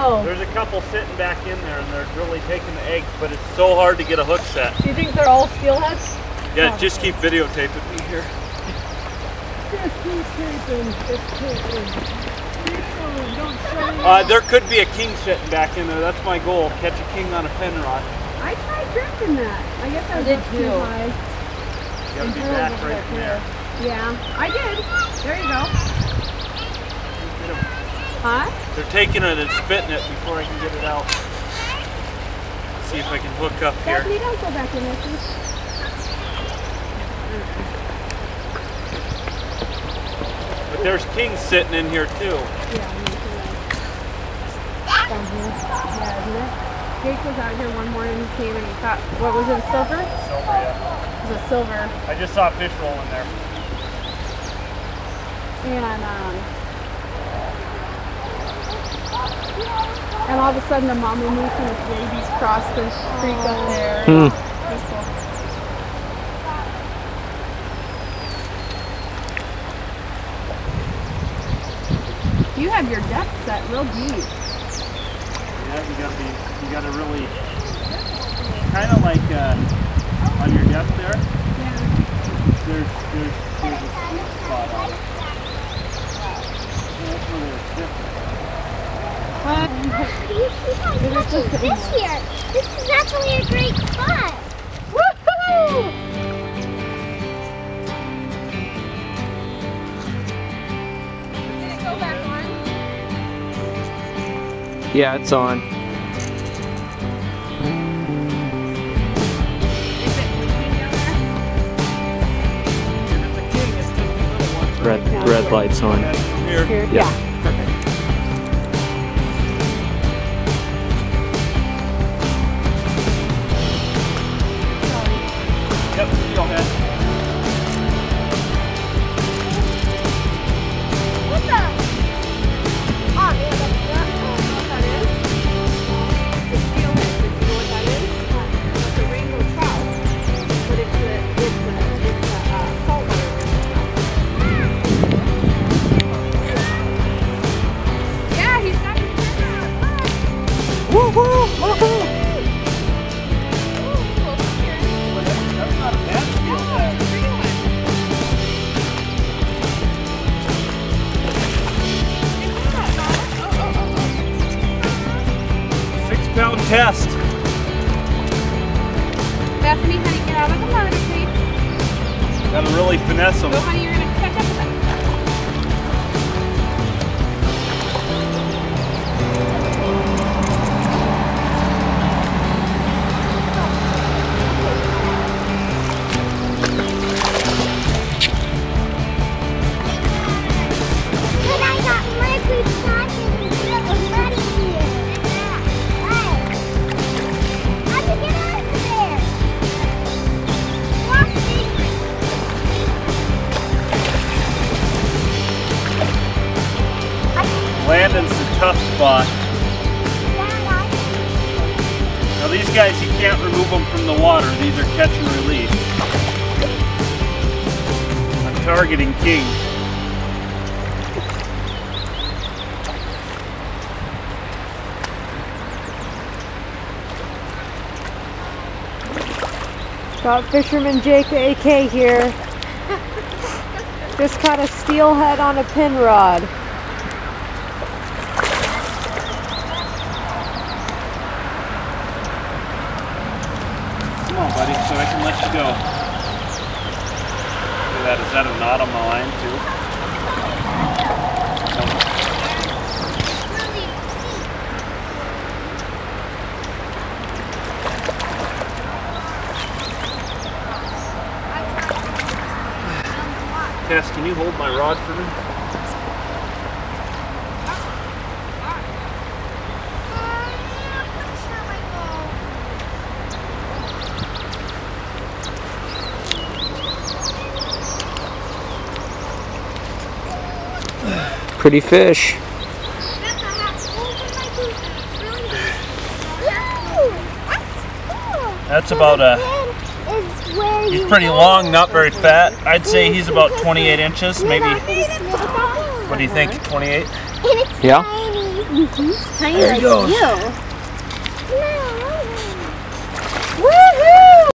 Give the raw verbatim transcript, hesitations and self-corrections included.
go. There's a couple sitting back in there, and they're really taking the eggs, but it's so hard to get a hook set. Do you think they're all steelheads? Yeah, oh. just keep videotaping me here. Just keep taping. Just taping. Don't show me. Uh, there could be a king sitting back in there. That's my goal. Catch a king on a pen rod. I tried drifting that. I guess I, I did too. Too high. You gotta be back right from there. Yeah, I did. There you go. Huh? They're taking it and spitting it before I can get it out. See if I can hook up here. Stephanie, don't go back in there, please. But there's kings sitting in here too. Yeah, down here. Yeah, isn't it? Jake was out here one morning, he came and he caught, what was it, a silver? Silver, yeah. It was a silver. I just saw a fish rolling there. And, um, and all of a sudden the mama moose and its babies crossed the creek up there. Hmm. It was cool. You have your depth set real deep. Yeah, you gotta be, you gotta really, kind of like uh, on your depth there. Yeah. There's, there's, there's a sweet spot on it. That's where they're different. What? You keep on catching fish here. This is actually a great spot. Woohoo! Did it go back on? Yeah, it's on. Red, red light's on. Here. Here? Yeah. Yeah. Perfect. Yep, steelhead. What the? Oh, man, that's not What that is? It's a steelhead, but you know what that is? It's a rainbow trout. But it's a, it's a, it's a uh, saltwater trout. Yeah, he's got his camera. Look. Woohoo! Woohoo! That's not a bad steelhead. Six pound test. Bethany, honey, get out of the water, please. Gotta really finesse them. Go, honey, you're gonna catch up with them. But I got muddy spots and really muddy here. Hey. How'd you get out of there? Watch me. Landon's the tough spot. Now these guys, you can't remove them from the water. These are catch and release. I'm targeting king. Got Fisherman Jake A K here. Just caught a steelhead on a pin rod. Come on, buddy, so I can let you go. Look at that. Is that a knot on my line, too? Cass, can you hold my rod for me? Pretty fish. That's about a, he's pretty long, not very fat. I'd say he's about twenty-eight inches, maybe, what do you think, twenty-eight? Yeah. Mm-hmm. It's tiny There like he goes. you.